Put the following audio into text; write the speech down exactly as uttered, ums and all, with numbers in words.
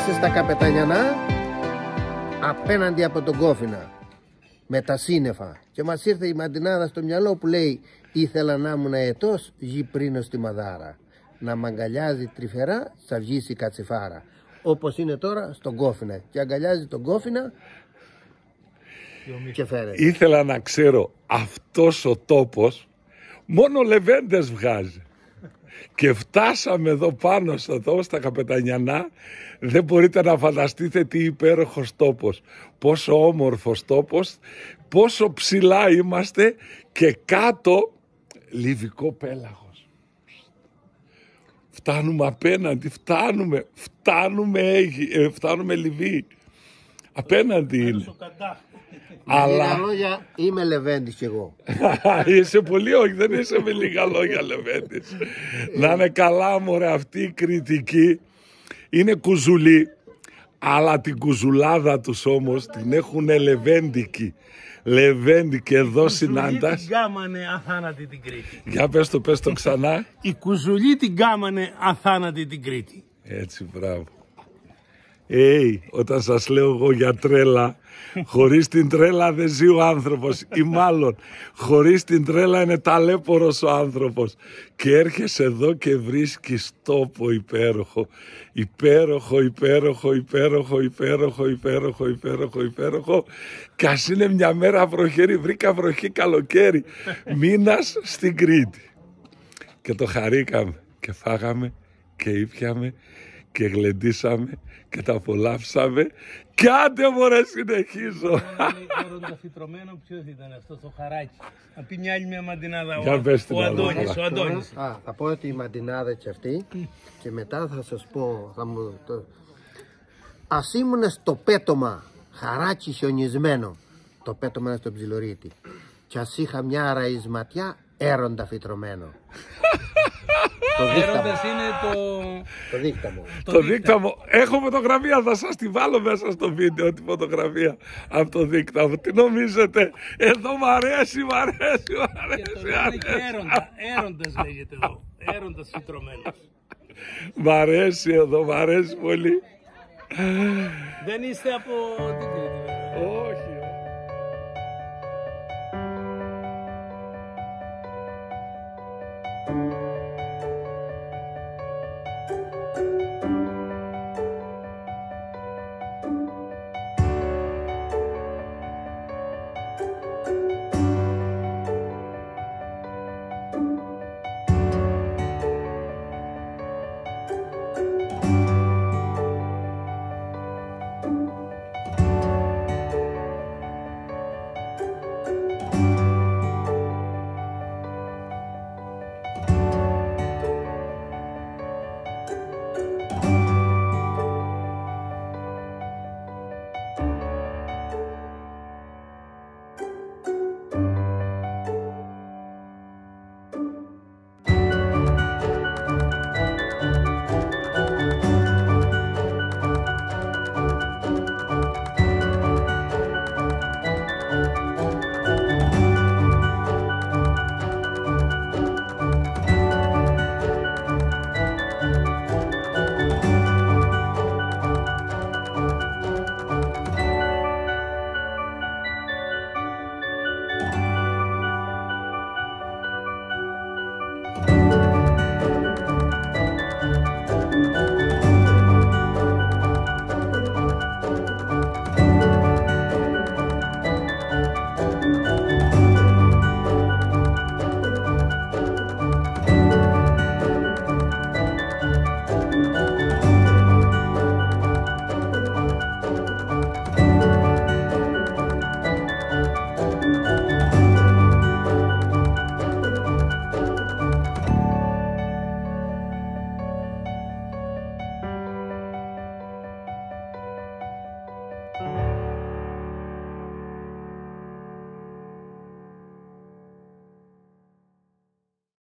Είμαστε στα Καπετανιανά, απέναντι από τον Κόφινα, με τα σύννεφα. Και μας ήρθε η μαντινάδα στο μυαλό που λέει: ήθελα να ήμουν ετός γη πρίνο στη Μαδάρα, να μ' αγκαλιάζει τρυφερά, θα βγει η κατσιφάρα. Όπως είναι τώρα στον Κόφινα. Και αγκαλιάζει τον Κόφινα και φέρεται. Ήθελα να ξέρω, αυτός ο τόπος μόνο λεβέντες βγάζει. Και φτάσαμε εδώ πάνω εδώ στα Καπετανιανά. Δεν μπορείτε να φανταστείτε τι υπέροχος τόπος, πόσο όμορφος τόπος, πόσο ψηλά είμαστε και κάτω λιβικό πέλαγος. Φτάνουμε απέναντι, φτάνουμε, φτάνουμε, ε, φτάνουμε Λιβύη. Απέναντι είναι. Αλλά... λίγα λόγια, είμαι Λεβέντης κι εγώ. Είσαι πολύ, όχι, δεν είσαι με λίγα λόγια Λεβέντης. Να είναι καλά μωρέ, αυτή η κριτική είναι κουζουλή, αλλά την κουζουλάδα τους όμως την έχουν λεβέντικη. Λεβέντικη εδώ συνάντας. Την κάμανε αθάνατη την Κρήτη. Για πες το, πες το ξανά. Η κουζουλή την κάμανε αθάνατη την Κρήτη. Έτσι, μπράβο. Hey, όταν σας λέω εγώ για τρέλα, χωρίς την τρέλα δεν ζει ο άνθρωπος, ή μάλλον χωρίς την τρέλα είναι ταλέπορος ο άνθρωπος. Και έρχεσαι εδώ και βρίσκεις τόπο υπέροχο, υπέροχο, υπέροχο, υπέροχο, υπέροχο, υπέροχο, υπέροχο, υπέροχο. Και ας είναι μια μέρα βροχερή, βρήκα βροχή καλοκαίρι, μήνας στην Κρήτη. Και το χαρήκαμε και φάγαμε και ήπιαμε και γλεντήσαμε και τα απολαύσαμε και άντε μωρέ συνεχίζω. Το φυτρωμένο ποιος ήταν αυτό το χαράκι? Να πει μια άλλη μια μαντινάδα ο, ο Αντώνης, ο Αντώνης. Α, θα πω ότι η μαντινάδα και αυτή και μετά θα σας πω, θα μου, το... ας ήμουν στο πέτωμα χαράκι χιονισμένο, το πέτωμα είναι στο Ψιλορίτη, και ας είχα μια ραισματιά έροντα φυτρωμένο. Το Έροντας είναι το... Το δίκτυα μου. Το, το δίκτυα μου. Έχω φωτογραφία, θα σας τη βάλω μέσα στο βίντεο, τη φωτογραφία από το δίκτυα μου. Τι νομίζετε? Εδώ μ' αρέσει, μ' αρέσει, μ' αρέσει. Και το λένε και έροντα. Έροντας λέγεται εδώ. Έροντας φυτρωμένος. Μ' αρέσει εδώ, μ' αρέσει πολύ. Δεν είστε από την Κρήτη? Όχι.